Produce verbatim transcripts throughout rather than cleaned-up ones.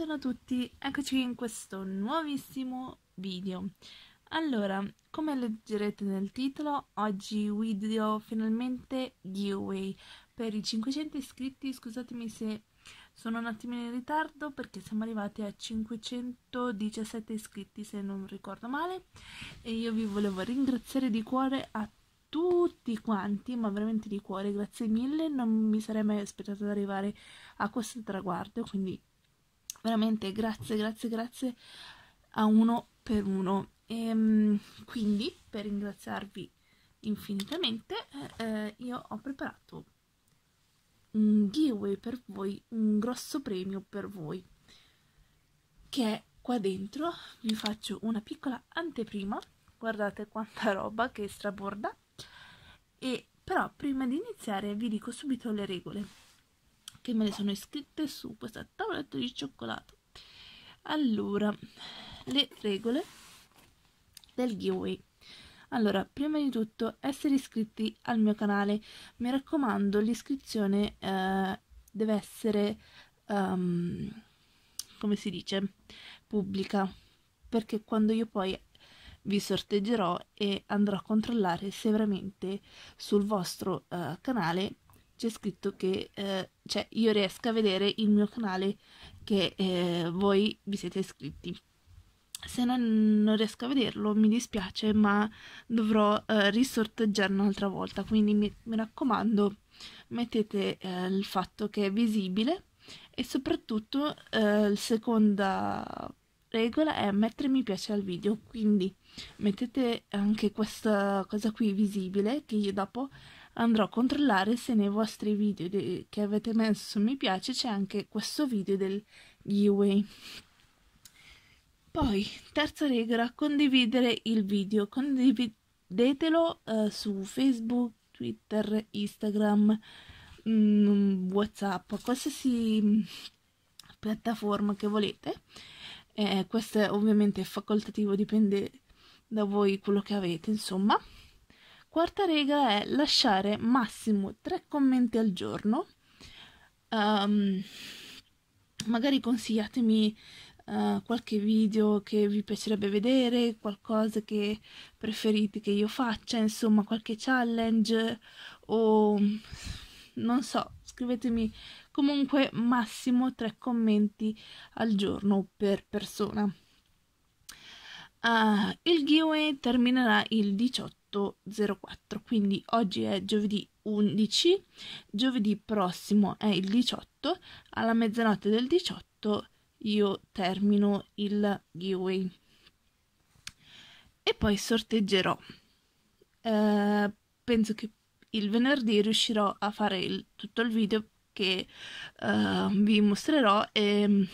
Buongiorno a tutti, eccoci in questo nuovissimo video. Allora, come leggerete nel titolo, oggi video finalmente giveaway per i cinquecento iscritti. Scusatemi se sono un attimino in ritardo perché siamo arrivati a cinquecentodiciassette iscritti, se non ricordo male, e io vi volevo ringraziare di cuore a tutti quanti, ma veramente di cuore, grazie mille. Non mi sarei mai aspettata di arrivare a questo traguardo, quindi veramente grazie, grazie, grazie a uno per uno. E quindi, per ringraziarvi infinitamente, eh, io ho preparato un giveaway per voi, un grosso premio per voi, che è qua dentro. Vi faccio una piccola anteprima, guardate quanta roba che straborda. E però prima di iniziare vi dico subito le regole, che me le sono iscritte su questa tavoletta di cioccolato. Allora, le regole del giveaway. Allora, prima di tutto, essere iscritti al mio canale. Mi raccomando, l'iscrizione eh, deve essere, um, come si dice, pubblica, perché quando io poi vi sorteggerò e andrò a controllare se veramente sul vostro uh, canale c'è scritto che eh, cioè io riesco a vedere il mio canale, che eh, voi vi siete iscritti. Se non, non riesco a vederlo, mi dispiace, ma dovrò eh, risorteggiare un'altra volta, quindi mi, mi raccomando, mettete eh, il fatto che è visibile. E soprattutto eh, la seconda regola è mettere mi piace al video, quindi mettete anche questa cosa qui visibile, che io dopo andrò a controllare se nei vostri video che avete messo mi piace c'è anche questo video del giveaway. Poi, terza regola, condividere il video. Condividetelo eh, su Facebook, Twitter, Instagram, mh, WhatsApp, qualsiasi piattaforma che volete. Eh, questo è ovviamente facoltativo, dipende da voi quello che avete, insomma. Quarta regola è lasciare massimo tre commenti al giorno. Um, magari consigliatemi uh, qualche video che vi piacerebbe vedere, qualcosa che preferite che io faccia, insomma qualche challenge, o non so, scrivetemi. Comunque massimo tre commenti al giorno per persona. Uh, il giveaway terminerà il diciotto zero quattro, quindi oggi è giovedì undici, giovedì prossimo è il diciotto, alla mezzanotte del diciotto io termino il giveaway e poi sorteggerò. Uh, penso che il venerdì riuscirò a fare il, tutto il video che uh, vi mostrerò e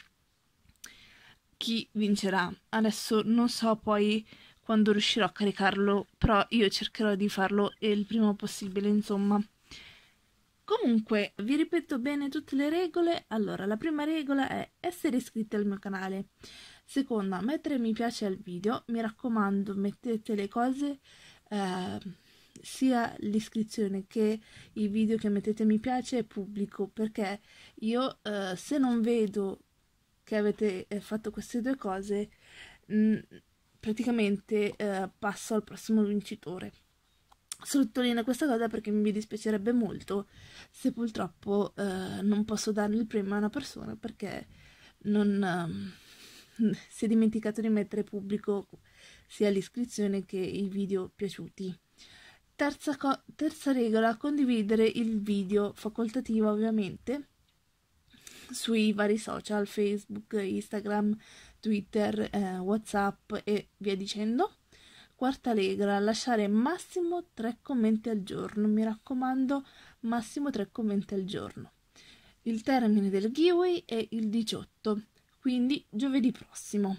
chi vincerà. Adesso non so poi quando riuscirò a caricarlo, però io cercherò di farlo il prima possibile, insomma. Comunque, vi ripeto bene tutte le regole. Allora, la prima regola è essere iscritti al mio canale. Seconda, mettere mi piace al video. Mi raccomando, mettete le cose, eh, sia l'iscrizione che i video che mettete mi piace è pubblico, perché io eh, se non vedo che avete eh, fatto queste due cose, mh, praticamente eh, passo al prossimo vincitore. Sottolineo questa cosa perché mi dispiacerebbe molto se purtroppo eh, non posso dare il premio a una persona perché non eh, si è dimenticato di mettere pubblico sia l'iscrizione che i video piaciuti. Terza, terza regola, condividere il video, facoltativa ovviamente, sui vari social, Facebook, Instagram, Twitter, eh, WhatsApp e via dicendo. Quarta regola, lasciare massimo tre commenti al giorno. Mi raccomando, massimo tre commenti al giorno. Il termine del giveaway è il diciotto, quindi giovedì prossimo.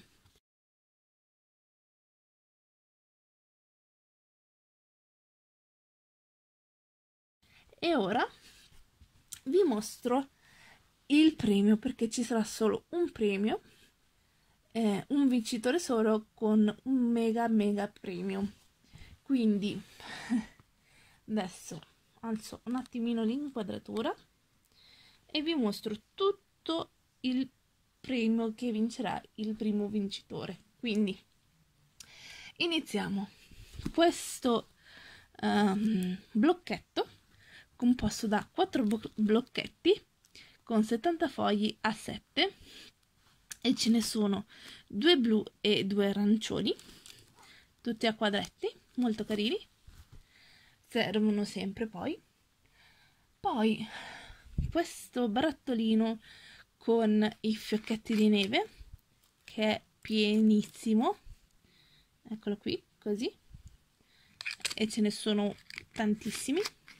E ora vi mostro il premio, perché ci sarà solo un premio, eh, un vincitore solo con un mega mega premio. Quindi adesso alzo un attimino l'inquadratura e vi mostro tutto il premio che vincerà il primo vincitore. Quindi iniziamo. Questo um, blocchetto composto da quattro blocchetti con settanta fogli a sette, e ce ne sono due blu e due arancioni, tutti a quadretti, molto carini, servono sempre. Poi poi questo barattolino con i fiocchetti di neve, che è pienissimo, eccolo qui, così, e ce ne sono tantissimi.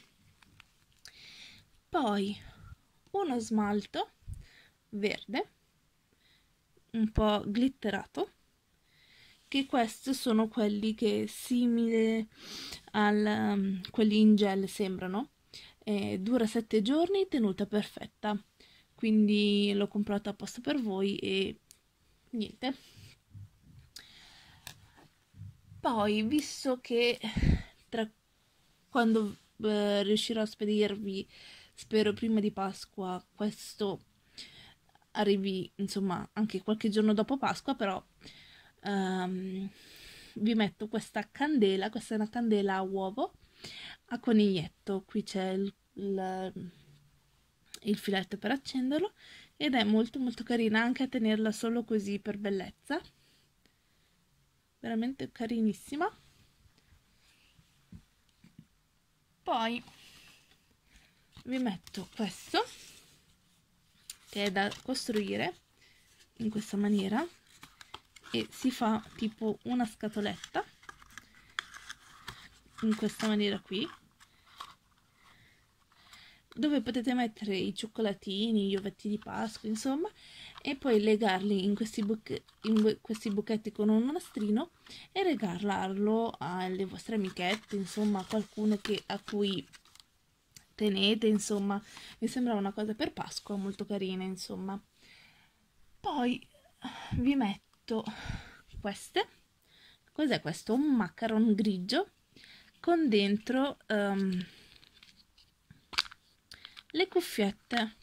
Poi uno smalto verde un po' glitterato, che questi sono quelli che simili a um, quelli in gel sembrano. Eh, dura sette giorni, tenuta perfetta, quindi l'ho comprato apposta per voi e niente. Poi, visto che tra quando eh, riuscirò a spedirvi, spero prima di Pasqua, questo arrivi insomma anche qualche giorno dopo Pasqua, però um, vi metto questa candela. Questa è una candela a uovo a coniglietto. Qui c'è il, il, il filetto per accenderlo, ed è molto molto carina anche a tenerla solo così per bellezza, veramente carinissima. Poi vi metto questo, che è da costruire in questa maniera, e si fa tipo una scatoletta in questa maniera qui, dove potete mettere i cioccolatini, gli ovetti di Pasqua, insomma, e poi legarli in questi, buche in bu questi buchetti con un nastrino e regalarlo alle vostre amichette, insomma, a qualcuno che, a cui tenete, insomma. Mi sembra una cosa per Pasqua molto carina, insomma. Poi vi metto queste. Cos'è questo? Un macaron grigio con dentro um, le cuffiette.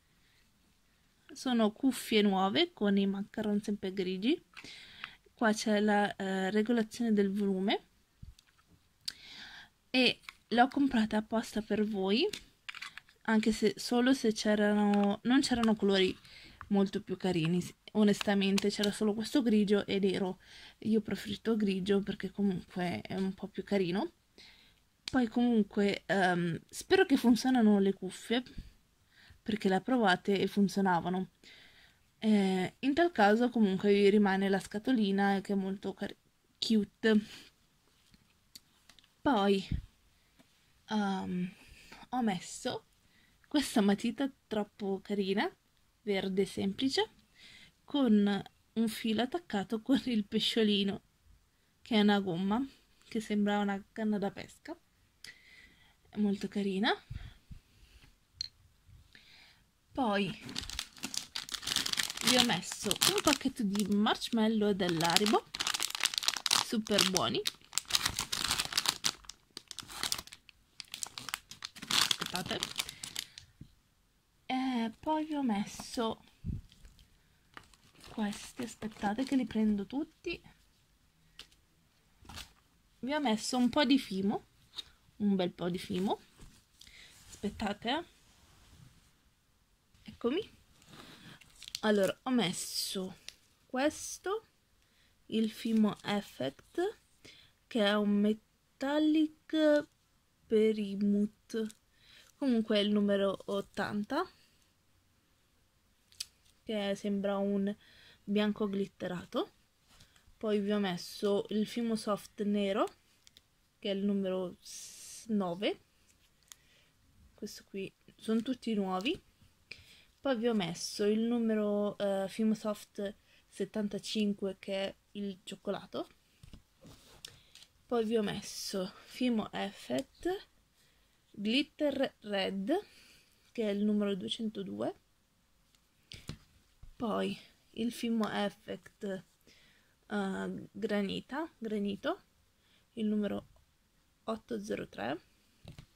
Sono cuffie nuove con i macaron sempre grigi. Qua c'è la uh, regolazione del volume, e l'ho comprata apposta per voi, anche se solo se c'erano, non c'erano colori molto più carini, onestamente c'era solo questo grigio e nero. Io ho preferito grigio perché comunque è un po' più carino. Poi comunque um, spero che funzionano le cuffie, perché le provate e funzionavano. Eh, in tal caso comunque vi rimane la scatolina, che è molto cute. Poi um, ho messo questa matita troppo carina, verde semplice, con un filo attaccato con il pesciolino, che è una gomma che sembra una canna da pesca, è molto carina. Poi vi ho messo un pacchetto di marshmallow dell'Haribo, super buoni. Aspettate. E poi vi ho messo questi, aspettate che li prendo tutti. Vi ho messo un po' di fimo, un bel po' di fimo. Aspettate, eh. Eccomi. Allora, ho messo questo, il Fimo Effect, che è un metallic perimut, comunque è il numero ottanta, che sembra un bianco glitterato. Poi vi ho messo il Fimo Soft nero, che è il numero nove, questo qui, sono tutti nuovi. Poi vi ho messo il numero uh, Fimo Soft settantacinque, che è il cioccolato. Poi vi ho messo Fimo Effect Glitter Red, che è il numero duecentodue. Poi il Fimo Effect uh, Granita, Granito, il numero ottocentotre.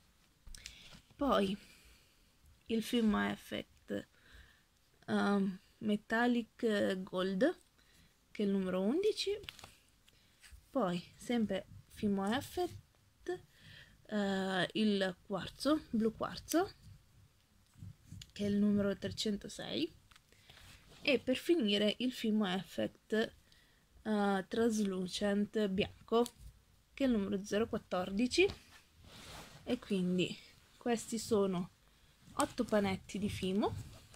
Poi il Fimo Effect um, Metallic Gold, che è il numero undici. Poi sempre Fimo Effect, eh, il quarzo, blu quarzo, che è il numero trecentosei. E per finire il Fimo Effect uh, Translucent bianco, che è il numero zero quattordici. E quindi questi sono otto panetti di Fimo.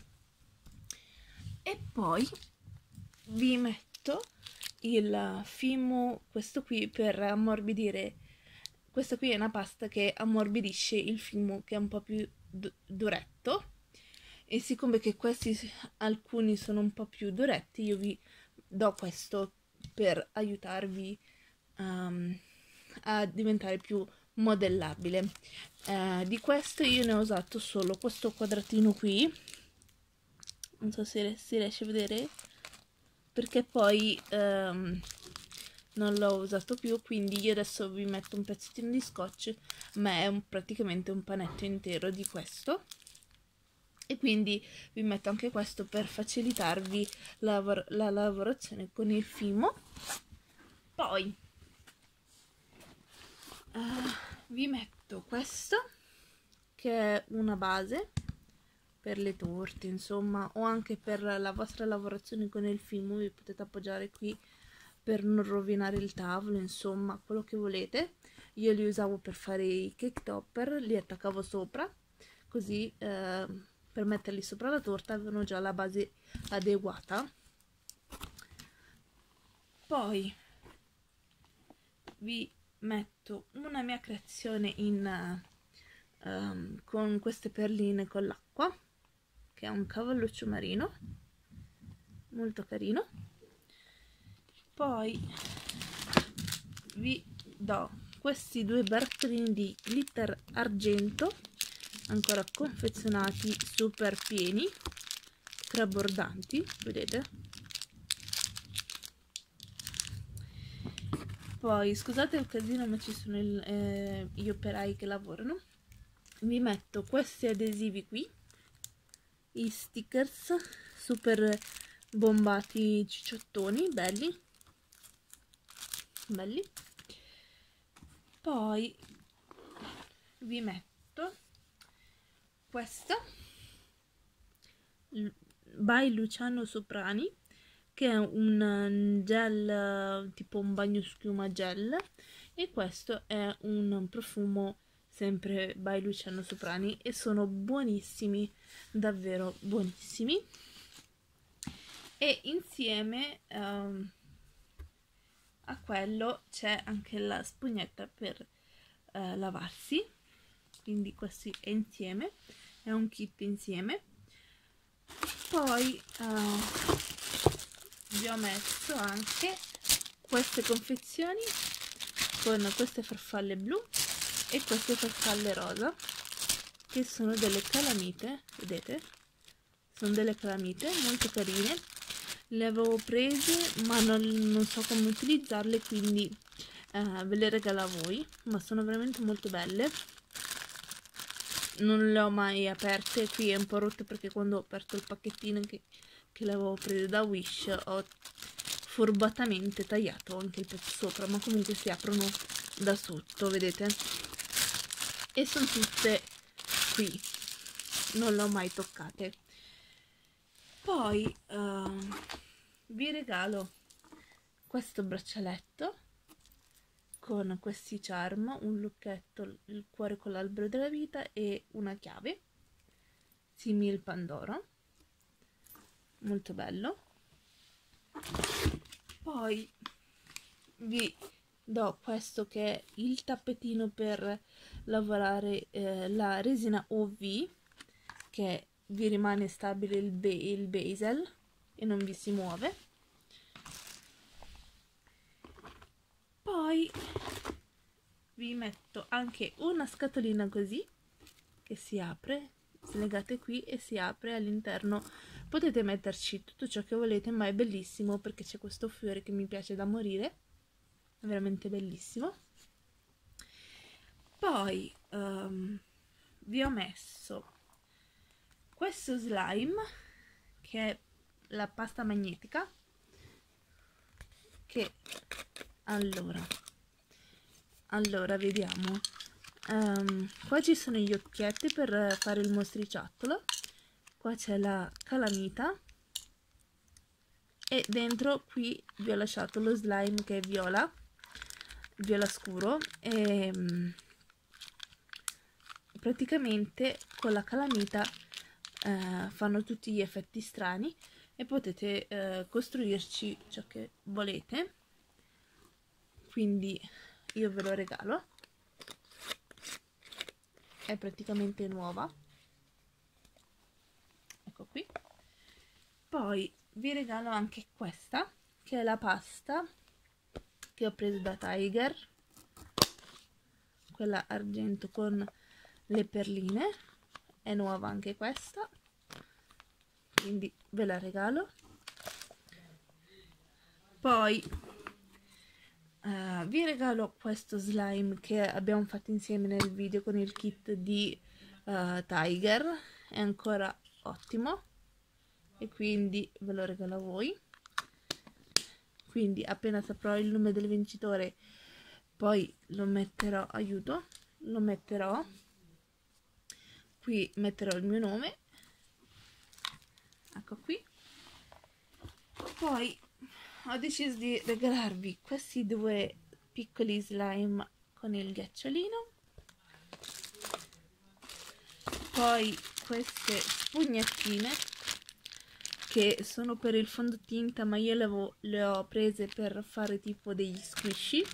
E poi vi metto il Fimo, questo qui per ammorbidire. Questa qui è una pasta che ammorbidisce il Fimo, che è un po' più duretto. E siccome che questi alcuni sono un po' più duretti, io vi do questo per aiutarvi um, a diventare più modellabile. Uh, di questo io ne ho usato solo questo quadratino qui, non so se si riesce a vedere, perché poi um, non l'ho usato più, quindi io adesso vi metto un pezzettino di scotch, ma è un, praticamente un panetto intero di questo. E quindi vi metto anche questo per facilitarvi la, la lavorazione con il Fimo. Poi uh, vi metto questo, che è una base per le torte, insomma, o anche per la vostra lavorazione con il Fimo. Vi potete appoggiare qui per non rovinare il tavolo, insomma, quello che volete. Io li usavo per fare i cake topper, li attaccavo sopra, così uh, per metterli sopra la torta avevano già la base adeguata. Poi vi metto una mia creazione in uh, um, con queste perline con l'acqua, che è un cavalluccio marino molto carino. Poi vi do questi due barattolini di glitter argento, ancora confezionati, super pieni, trabordanti, vedete? Poi scusate il casino, ma ci sono il, eh, gli operai che lavorano. Vi metto questi adesivi qui, i stickers super bombati, cicciottoni, belli belli. Poi vi metto questo by Luciano Soprani, che è un gel, tipo un bagno schiuma gel, e questo è un profumo sempre by Luciano Soprani, e sono buonissimi, davvero buonissimi. E insieme um, a quello c'è anche la spugnetta per uh, lavarsi, quindi questi è insieme, è un kit insieme. Poi uh, vi ho messo anche queste confezioni con queste farfalle blu e queste farfalle rosa, che sono delle calamite, vedete? Sono delle calamite molto carine. Le avevo prese ma non, non so come utilizzarle, quindi eh, ve le regalo a voi, ma sono veramente molto belle. Non le ho mai aperte, qui è un po' rotto perché quando ho aperto il pacchettino che, che le avevo prese da Wish ho furbatamente tagliato anche il pezzo sopra, ma comunque si aprono da sotto, vedete? E sono tutte qui, non le ho mai toccate. Poi uh, vi regalo questo braccialetto con questi charm, un lucchetto, il cuore con l'albero della vita e una chiave simile Pandoro, molto bello. Poi vi do questo che è il tappetino per lavorare eh, la resina O V, che vi rimane stabile il, be il bezel e non vi si muove. Poi vi metto anche una scatolina così che si apre, legate qui e si apre. All'interno potete metterci tutto ciò che volete, ma è bellissimo perché c'è questo fiore che mi piace da morire, è veramente bellissimo. Poi um, vi ho messo questo slime, che è la pasta magnetica, che allora allora vediamo, um, qua ci sono gli occhietti per fare il mostriciattolo, qua c'è la calamita e dentro qui vi ho lasciato lo slime che è viola viola scuro e um, praticamente con la calamita eh, fanno tutti gli effetti strani e potete eh, costruirci ciò che volete, quindi io ve lo regalo, è praticamente nuova, ecco qui. Poi vi regalo anche questa, che è la pasta che ho preso da Tiger, quella argento con le perline, è nuova anche questa, quindi ve la regalo. Poi uh, vi regalo questo slime che abbiamo fatto insieme nel video con il kit di uh, Tiger, è ancora ottimo e quindi ve lo regalo a voi. Quindi appena saprò il nome del vincitore poi lo metterò, aiuto, lo metterò, qui metterò il mio nome, ecco qui. Poi ho deciso di regalarvi questi due piccoli slime con il ghiacciolino, poi queste spugnatine che sono per il fondotinta, ma io le ho, le ho prese per fare tipo degli squishy.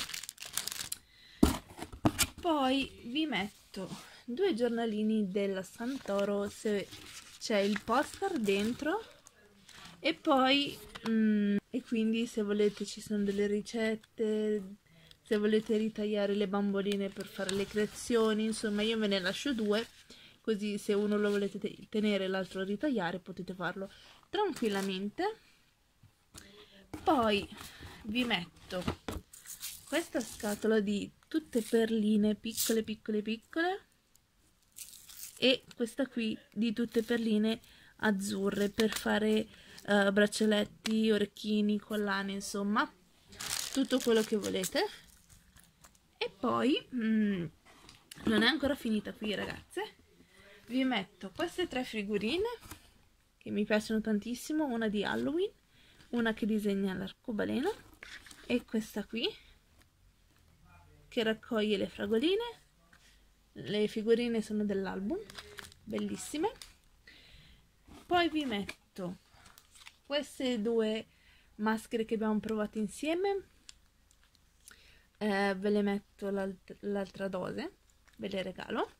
Poi vi metto due giornalini della Santoro, se c'è il poster dentro, e poi mm, e quindi se volete ci sono delle ricette, se volete ritagliare le bamboline per fare le creazioni, insomma io ve ne lascio due, così se uno lo volete tenere e l'altro ritagliare potete farlo tranquillamente. Poi vi metto questa scatola di tutte perline piccole piccole piccole e questa qui di tutte perline azzurre per fare uh, braccialetti, orecchini, collane, insomma tutto quello che volete. E poi mm, non è ancora finita qui, ragazze, vi metto queste tre figurine che mi piacciono tantissimo, una di Halloween, una che disegna l'arcobaleno e questa qui che raccoglie le fragoline. Le figurine sono dell'album, bellissime. Poi vi metto queste due maschere che abbiamo provato insieme, eh, ve le metto l'altra dose, ve le regalo.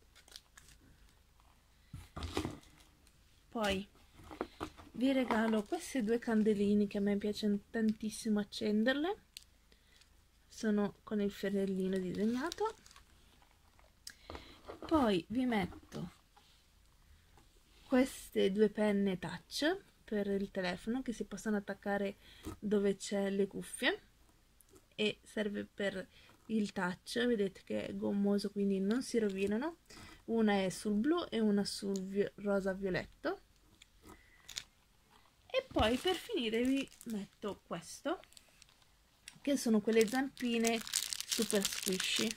Poi vi regalo queste due candeline che a me piace tantissimo accenderle, sono con il fiorellino disegnato. Poi vi metto queste due penne touch per il telefono che si possono attaccare dove c'è le cuffie e serve per il touch, vedete che è gommoso quindi non si rovinano, una è sul blu e una sul vi rosa violetto. E poi per finire vi metto questo, che sono quelle zampine super squishy.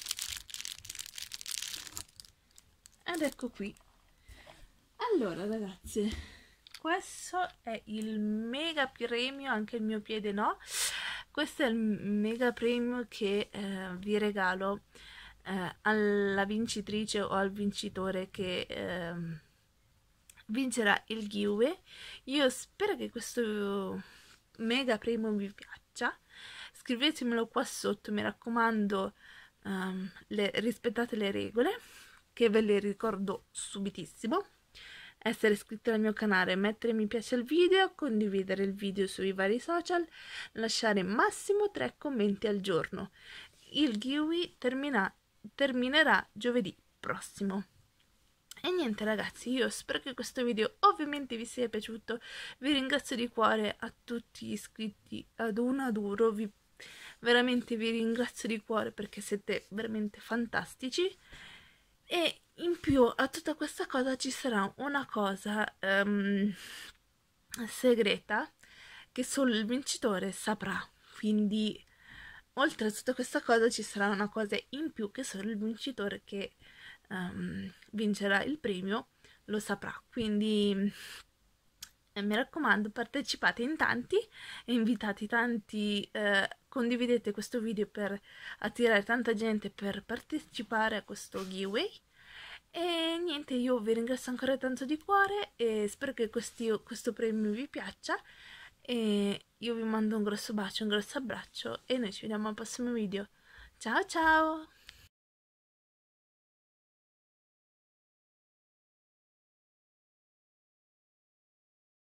Ed ecco qui. Allora ragazzi, questo è il mega premio, anche il mio piede no, questo è il mega premio che eh, vi regalo eh, alla vincitrice o al vincitore che eh, vincerà il giveaway. Io spero che questo mega premio vi piaccia, scrivetemelo qua sotto, mi raccomando, um, le, rispettate le regole che ve le ricordo subitissimo: essere iscritti al mio canale, mettere mi piace al video, condividere il video sui vari social, lasciare massimo tre commenti al giorno. Il giveaway termina, terminerà giovedì prossimo. E niente ragazzi, io spero che questo video ovviamente vi sia piaciuto, vi ringrazio di cuore a tutti gli iscritti ad uno ad uno, vi, veramente vi ringrazio di cuore perché siete veramente fantastici. E in più a tutta questa cosa ci sarà una cosa um, segreta che solo il vincitore saprà. Quindi oltre a tutta questa cosa ci sarà una cosa in più che solo il vincitore che um, vincerà il premio lo saprà. Quindi eh, mi raccomando, partecipate in tanti e invitate tanti, eh, condividete questo video per attirare tanta gente per partecipare a questo giveaway. E niente, io vi ringrazio ancora tanto di cuore e spero che questi, questo premio vi piaccia. E io vi mando un grosso bacio, un grosso abbraccio e noi ci vediamo al prossimo video. Ciao ciao!